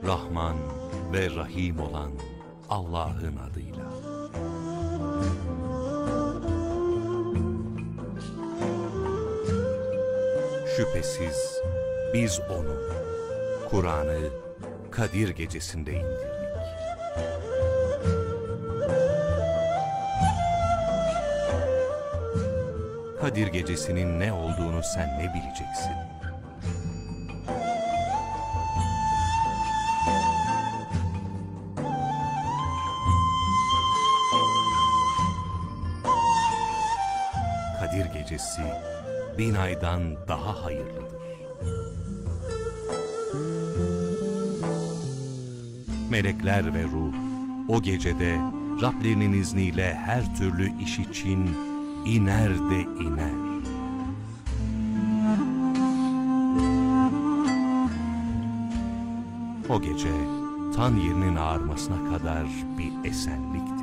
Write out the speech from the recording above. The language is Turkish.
Rahman ve Rahim olan Allah'ın adıyla. Şüphesiz biz onu, Kur'an'ı Kadir Gecesi'nde indirdik. Kadir Gecesi'nin ne olduğunu sen ne bileceksin? Kadir Gecesi 1000 aydan daha hayırlıdır. Melekler ve ruh o gecede Rablerinin izniyle her türlü iş için iner de iner. O gece tan yerinin ağarmasına kadar bir esenliktir.